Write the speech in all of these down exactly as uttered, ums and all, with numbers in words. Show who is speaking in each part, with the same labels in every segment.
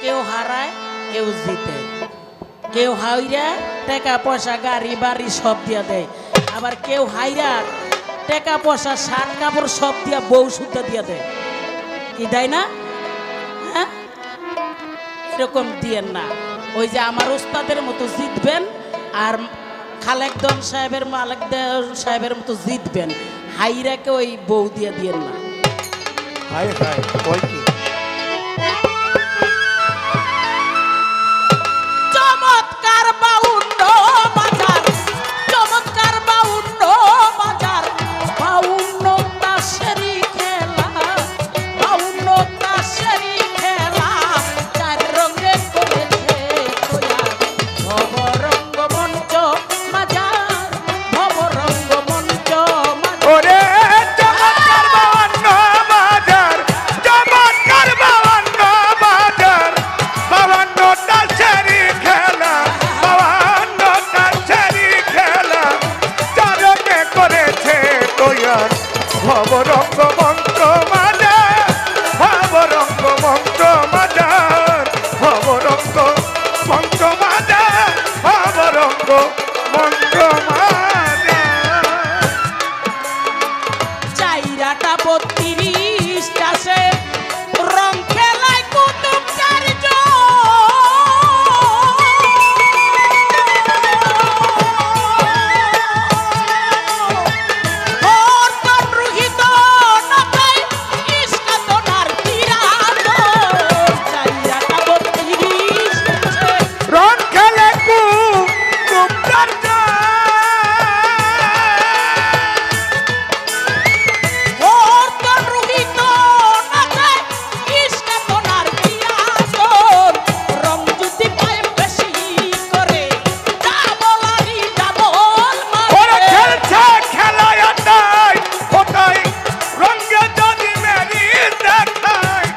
Speaker 1: কেউ হারায় কেউ জিতে, কেউ হাইরা টাকা পয়সা গাড়ি বাড়ি সব দিয়া দেয়, আবার কেউ হাইরা টাকা পয়সা শার্ট কাপড় সব দিয়া বউ সুদ্ধা দিয়া দেয়। কি দেয় না? হ্যাঁ, এরকম দিয়েন না। ওই যে আমার ওস্তাদের মতো জিতবেন আর খালেকদন সাহেবের মালেকদন সাহেবের মতো জিতবেন, হাইরাকে ওই বউ দিয়ে দিয়েন না।
Speaker 2: হাই হাই কই কি
Speaker 1: চমৎকার বাউন্ন বাজার, চমৎকার বাউন্ন বাজার, বাউন্ন তাসেরি খেলা, বাউন্ন তাসেরি খেলা, চার রঙে করেছে তোয়ার ভবরঙ্গ মঞ্চ বাজার, ভবরঙ্গ মঞ্চ
Speaker 2: ওরে চমৎকার বাউন্ন বাজার, চমৎকার বাউন্ন বাজার, বাউন্ন তাসেরি খেলা, বাউন্ন তাসেরি খেলা, চার রঙে করেছে তোয়ার ভবরঙ্গ মঞ্চ বাজার, ভবরঙ্গ মঞ্চ বাজার, ভবরঙ্গ মঞ্চ বাজার, ভবরঙ্গ মঞ্চ বাজার।
Speaker 1: চাইরাটা বত্রিশটা সে রং খেলায় কুতুব চারজন, হরতন রুহিত নাচায় ইস্কাতনার তিরাজন। চাইরাটা বত্রিশটা সে
Speaker 2: রং খেলে খুব খুব চারজন,
Speaker 1: হরতন রুহিত নাচায় ইস্কাতনার তিরাজন। রং যদি পায় বেশি করে ডাবলারি ডাবল
Speaker 2: ওরা
Speaker 1: মারে।
Speaker 2: খেলছে খেলায় আড্ডায়, ওটাই রঙে যদি মেরি দেখায়।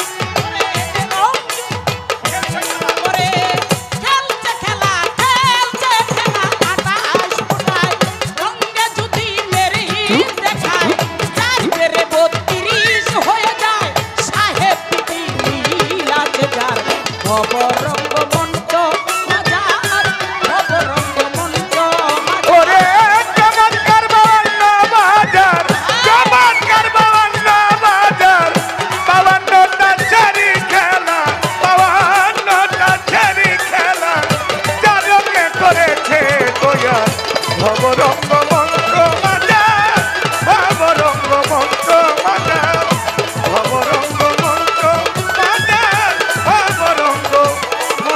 Speaker 1: করে খেলছে খেলা, খেলছে খেলা, আটাশ ফুটায় রঙে যদি মেরি দেখায়, চার বেড়ে বত্রিশ হয়ে যায়, সাহেব পিটি নীলাচে যার ভবরঙ্গ মঞ্চ বাজার, ভবরঙ্গ মঞ্চ বাজার।
Speaker 2: ওরে চমৎকার বাউন্ন বাজার, চমৎকার বাউন্ন বাজার, বাউন্ন তাসেরি খেলা, বাউন্ন তাসেরি খেলা, চার রঙে করেছে তোয়ার ভবরঙ্গ মঞ্চ বাজার, ভবরঙ্গ মঞ্চ বাজার, ভবরঙ্গ মঞ্চ বাজার, ভবরঙ্গ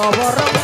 Speaker 1: খবর